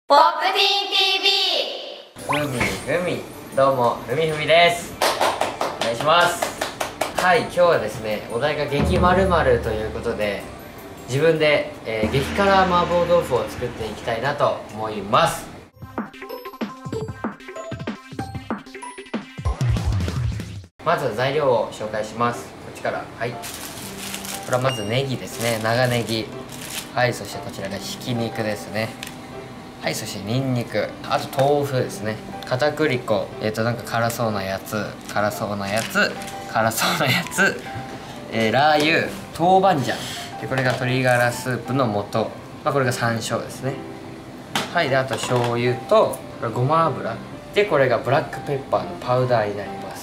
ポップティーン TV。 ふみどうもふみです。お願いします。はい、今日はですね、お題が激〇〇ということで、自分で、激辛麻婆豆腐を作っていきたいなと思います。まずは材料を紹介します。こっちから。はい、これはまずネギですね。長ネギ。はい、そしてこちらがひき肉ですね。はい、そしてニンニク、あと豆腐ですね。片栗粉、なんか辛そうなやつ、ラー油、豆板醤で、これが鶏ガラスープの素、これが山椒ですね。はい、であと醤油とこれごま油で、これがブラックペッパーのパウダーになります。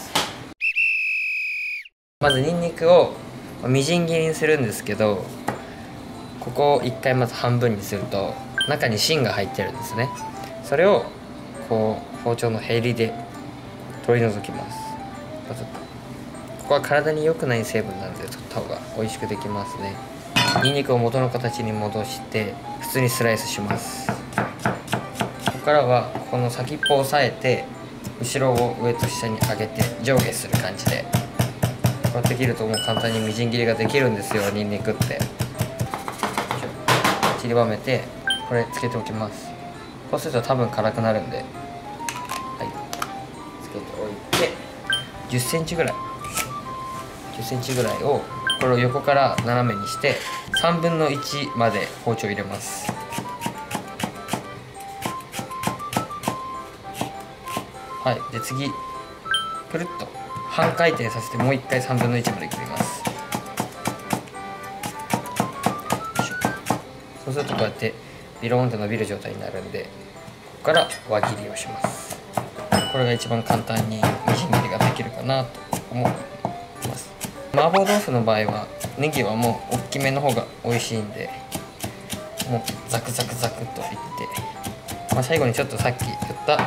まずニンニクをみじん切りにするんですけど、ここを一回まず半分にすると中に芯が入ってるんですね。それをこう包丁のヘリで取り除きます。ここは体に良くない成分なので取った方が美味しくできますね。ニンニクを元の形に戻して普通にスライスします。ここからはこの先っぽを押さえて後ろを上と下に上げて上下する感じで、こうやって切るともう簡単にみじん切りができるんですよ、ニンニクって。散りばめてこれつけておきます。こうすると多分辛くなるんで、はい、つけておいて10センチぐらいを、これを横から斜めにして3分の1まで包丁入れます。はい、で次くるっと半回転させてもう一回3分の1まで切ります。そうするとこうやってビローンと伸びる状態になるんで、ここから輪切りをします。これが一番簡単にみじん切りができるかなと思います。麻婆豆腐の場合はネギはもう大きめの方が美味しいんで、もうザクザクザクっといって、最後にちょっとさっき言った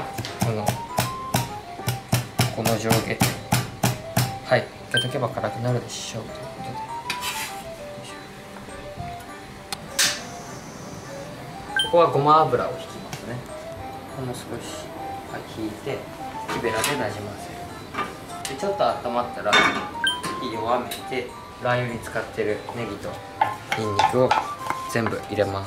この上下、はい、つけとけば辛くなるでしょうということで、ここはごま油を引きますね。ほんの少し、はい、引いて木べらでなじませる。でちょっと温まったら火弱めて、ラー油に使ってるネギとニンニクを全部入れます。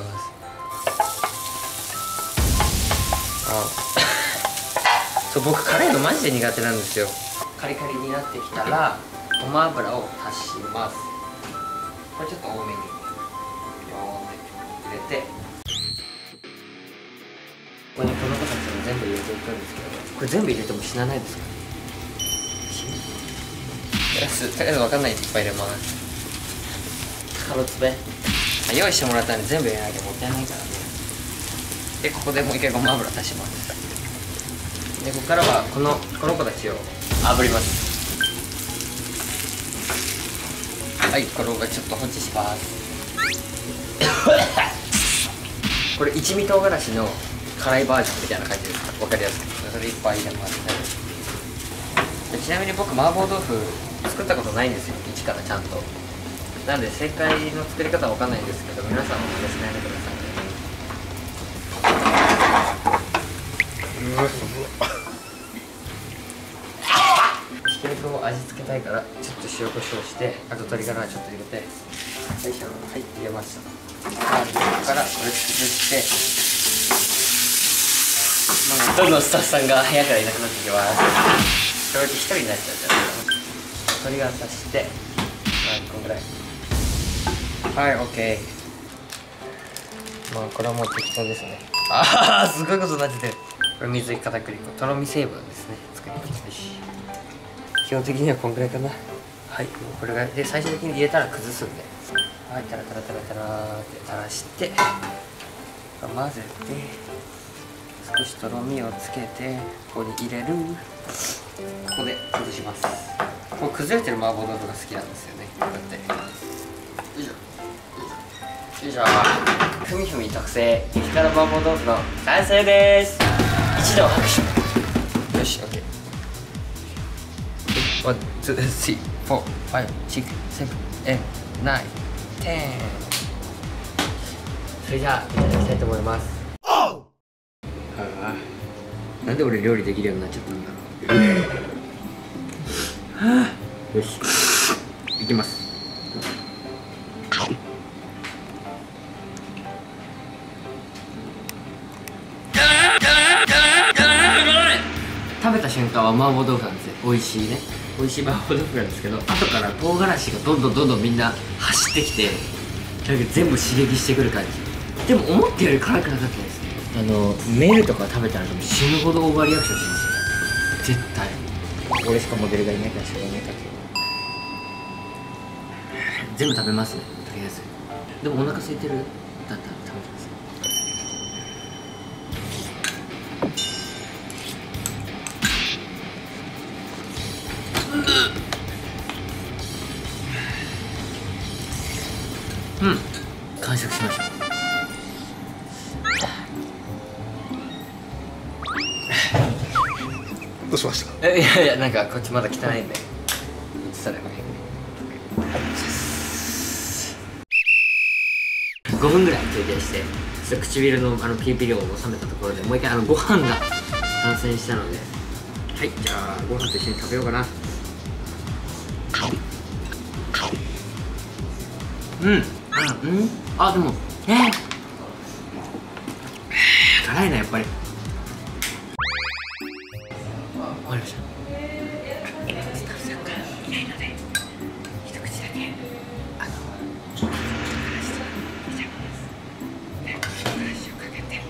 そう僕辛いのマジで苦手なんですよ。カリカリになってきたらごま油を足します。これちょっと多めにビヨーンって入れて、ここにこの子たちも全部入れていくんですけど、これ全部入れても死なないですか？とりあえず分かんないでいっぱい入れます。カロツベ用意してもらったんで全部入れなきゃもったいないからね。でここでもう一回ごま油足します。でここからはこの子たちを炙ります。はい、これをちょっと放置します。これ一味唐辛子の辛いバージョンみたいな感じです。分かりやすくそれいっぱい入れますね。ちなみに僕麻婆豆腐作ったことないんですよ、一からちゃんと。なんで正解の作り方は分かんないんですけど、皆さんもおすすめしてください。ひき肉を味付けたいからちょっと塩コショウして、あと鶏ガラちょっと入れて、はい入れました。ここからこれ崩して、どんどんスタッフさんが部屋からいなくなってきます。正直一人になっちゃうじゃないですか。鶏ガラ足して、こんぐらい。はい、OK。これはもう適当ですね。すごいことになっててる。これ水片栗粉、とろみ成分ですね。作ります。基本的にはこんぐらいかな。はい、もうこれがで最終的に入れたら崩すんで、はい、タラタラタラタラって垂らして混ぜて、少しとろみをつけてここに入れる。ここで崩します。こう崩れてる麻婆豆腐が好きなんですよね。こうやってよいしょよいしょ。ふみふみ特製激辛麻婆豆腐の完成です。一度拍手。よし OK。 1、2、3、4、5、6、7、8、9、10。それじゃあいただきたいと思います。 なんで俺料理できるようになっちゃったんだろう。はあ、よしいきます。食べた瞬間は麻婆豆腐なんですよ。美味しいね、美味しい麻婆豆腐なんですけど、後から唐辛子がどんどんみんな走ってきて、なんか全部刺激してくる感じ。でも思ったより辛くなかったです。メールとか食べたら死ぬほどオーバーリアクションしますよ、絶対。俺しかモデルがいないからしょうがないかけど、全部食べますね、とりあえず。でもお腹空いてるだったら食べてます。うん、完食しました。 どうしました？ いやいや、なんかこっちまだ汚いんで映さない方がいい。5分ぐらい休憩して、ちょっと唇のピリピリを収めたところで、もう一回ご飯が完成したので、はい、じゃあご飯と一緒に食べようかな。あ、でも辛いな、やっぱり。終わりました。スタッフさんがいないので一口だけ話してみちゃいます。話をかけて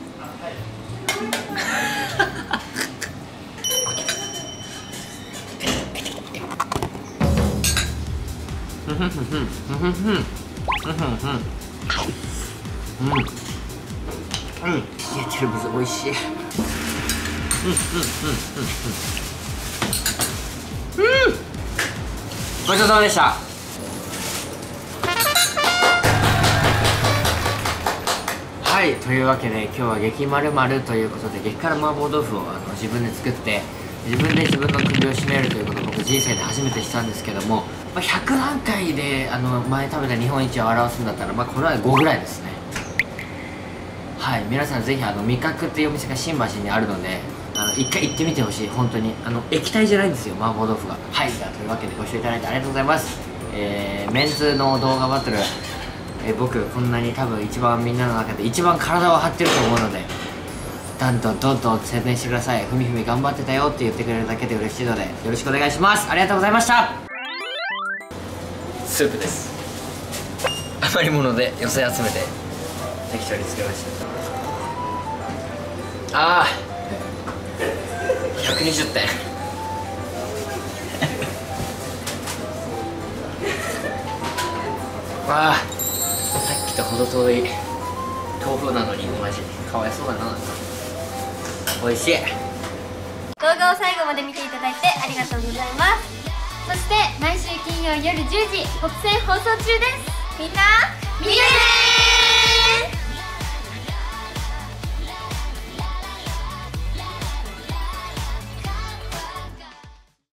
冷えてる水美味しい。ごちそうさまでした。はい、というわけで今日は激〇〇ということで、激辛麻婆豆腐を自分で作って自分で自分の首を絞めるということを僕人生で初めてしたんですけども、100段階で前食べた日本一を表すんだったら、これは5ぐらいですね。はい、皆さんぜひ味覚っていうお店が新橋にあるので、一回行ってみてほしい。本当に液体じゃないんですよ、麻婆豆腐が。はい、じゃあというわけでご視聴いただいてありがとうございます。メンズの動画バトル、僕こんなに多分一番みんなの中で一番体を張ってると思うので、どんどん宣伝してください。ふみふみ頑張ってたよって言ってくれるだけで嬉しいのでよろしくお願いします。ありがとうございました。スープです。余り物で寄せ集めて適当につけました。120点さっきと程遠い豆腐なのにマジかわいそうだな。美味しい。 動画を最後まで見ていただいてありがとうございます。そして毎週金曜夜10時国選放送中です。みんな